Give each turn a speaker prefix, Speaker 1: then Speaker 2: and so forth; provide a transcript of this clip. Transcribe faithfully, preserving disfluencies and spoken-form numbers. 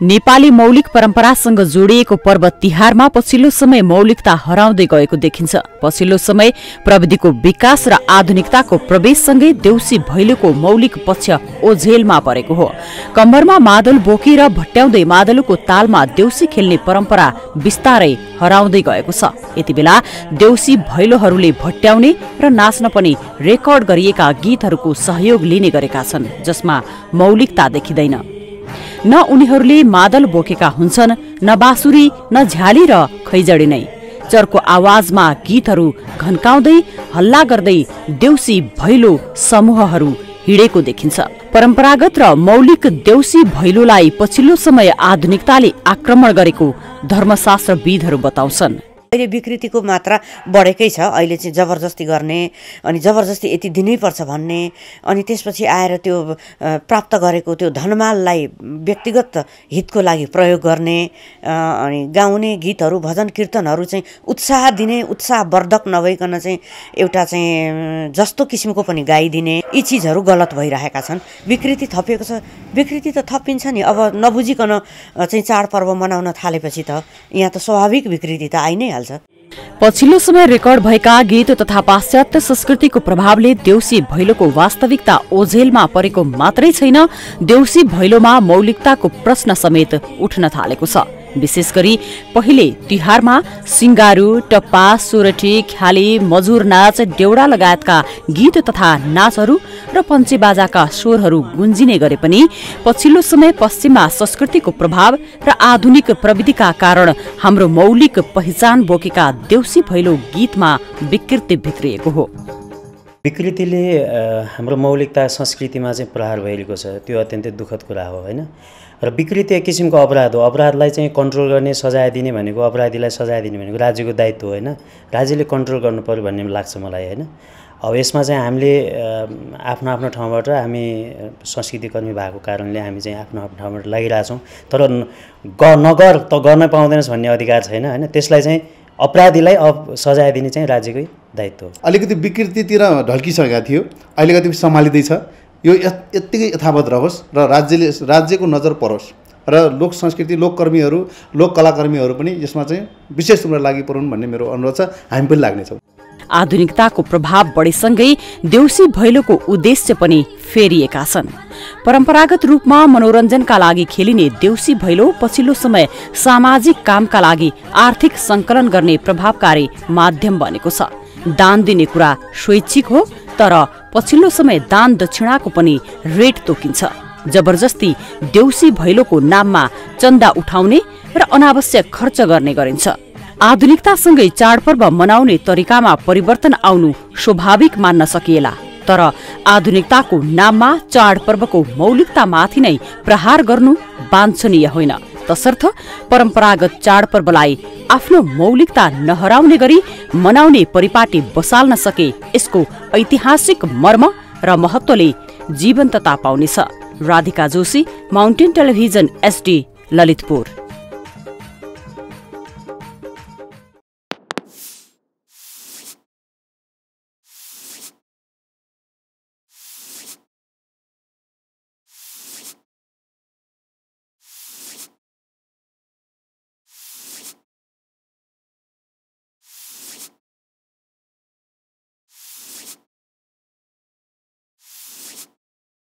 Speaker 1: नेपाली मौलिक परम्परासँग जोडिएको पर्व तिहारमा पछिल्लो समय मौलिकता हराउँदै गएको देखिन्छ। पछिल्लो समय प्रविधिको विकास र आधुनिकताको प्रवेशसँगै देउसी भैलोको मौलिक पक्ष ओझेलमा परेको हो। कम्मरमा मादल बोकेर भट्याउँदै मादलको तालमा देउसी खेल्ने परम्परा बिस्तारै हराउँदै गएको छ। यति बेला देउसी भैलोहरूले भट्याउने र नाच्न पनि रेकर्ड गरिएका गीतहरूको सहयोग लिने गरेका छन्, जसमा मौलिकता देखिँदैन। न उनीहरूले मादल बोकेका हुन्छन्, न बाँसुरी, न झ्याली र खैजडी नै। चर्को आवाजमा गीतहरू घन्काउँदै हल्ला गर्दै देउसी भैलो समूहहरू हिँडेको देखिन्छ। परम्परागत र मौलिक देउसी भैलोलाई पछिल्लो समय आधुनिकताले आक्रमण गरेको धर्मशास्त्रविदहरू बताउँछन्।
Speaker 2: अहिले विकृतिको मात्रा बढेकै छ। अहिले चाहिँ जबरजस्ती गर्ने अनि जबरजस्ती यति दिनैपर्छ भन्ने, अनि त्यसपछि आएर त्यो प्राप्त गरेको त्यो धनमाललाई व्यक्तिगत हितको लागि प्रयोग गर्ने, अनि गाउने गीतहरू भजन कीर्तनहरू चाहिँ उत्साह दिने, उत्साहवर्धक नभइकन चाहिँ एउटा चाहिँ जस्तो किसिमको पनि गाइदिने, यी चिजहरू गलत भइरहेका छन्। विकृति थपिएको छ। विकृति त थपिन्छ नि। अब नबुझिकन चाहिँ चाडपर्व मनाउन थालेपछि त यहाँ त स्वाभाविक विकृति त आइ नै हाल्छ।
Speaker 1: पछिल्लो समय रेकर्ड भएका गीत तथा पाश्चात्य संस्कृतिको प्रभावले देउसी भैलोको वास्तविकता ओझेलमा परेको मात्रै छैन, देउसी भैलोमा मौलिकताको प्रश्न समेत उठ्न थालेको छ। विशेष गरी पहिले तिहारमा सिंगारू, टप्पा, सोरठी, ख्याली, मजुर नाच, देउडा लगायतका गीत तथा नाचहरू र पञ्चेबाजाका स्वरहरू गुन्जिने गरे पनि पछिल्लो समय पश्चिममा संस्कृतिको प्रभाव र आधुनिक प्रविधिका कारण हाम्रो मौलिक पहिचान बोकेका देउसी भैलो गीतमा विकृति भित्रिएको हो।
Speaker 3: विकृतिले हाम्रो मौलिकता संस्कृतिमा चाहिँ प्रहार भइरहेको छ। त्यो अत्यन्तै दुःखद कुरा हो, होइन? र विकृति एक किसिमको अपराध हो। अपराधलाई चाहिँ कन्ट्रोल गर्ने, सजाय दिने भनेको, अपराधीलाई सजाय दिने भनेको राज्यको दायित्व हो, होइन? राज्यले कन्ट्रोल गर्नु पर्यो भन्ने लाग्छ मलाई, होइन? अब यसमा चाहिँ हामीले आफ्नो आफ्नो ठाउँबाट हामी संस्कृतिकर्मी भएको कारणले हामी चाहिँ आफ्नो आफ्नो ठाउँबाट लागिरहेछौँ। तर ग नगर त गर्न पाउँदैनस् भन्ने अधिकार छैन, होइन? त्यसलाई चाहिँ अपराधीलाई अब सजाय दिने चाहिँ राज्यकै दायित्व हो।
Speaker 4: अलिकति विकृतितिर ढल्किसकेका थियो, अहिले कति सम्हालिँदैछ। यो यत्तिकै यथावत रहोस् र राज्यले राज्यको नजर परोस् र लोक संस्कृति, लोककर्मीहरू, लोक कलाकर्मीहरू पनि यसमा चाहिँ विशेष रूपमा लागि परुन् भन्ने मेरो अनुरोध छ। हामी पनि लाग्नेछौँ।
Speaker 1: आधुनिकताको प्रभाव बढेसँगै देउसी भैलोको उद्देश्य पनि फेरिएका छन्। परम्परागत रूपमा मनोरञ्जनका लागि खेलिने देउसी भैलो पछिल्लो समय सामाजिक कामका लागि आर्थिक सङ्कलन गर्ने प्रभावकारी माध्यम बनेको छ। दान दिने कुरा स्वैच्छिक हो, तर पछिल्लो समय दान दक्षिणाको पनि रेट तोकिन्छ। जबरजस्ती देउसी भैलोको नाममा चन्दा उठाउने र अनावश्यक खर्च गर्ने गरिन्छ। आधुनिकतासँगै चाडपर्व मनाउने तरिकामा परिवर्तन आउनु स्वाभाविक मान्न सकिएला, तर आधुनिकताको नाममा चाडपर्वको मौलिकतामाथि नै प्रहार गर्नु वाञ्छनीय होइन। तसर्थ परम्परागत चाडपर्वलाई आफ्नो मौलिकता नहराउने गरी मनाउने परिपाटी बसाल्न सके यसको ऐतिहासिक मर्म र महत्त्वले जीवन्तता पाउनेछ। Radhika Joshi, mountain television, SD, Lalitpur.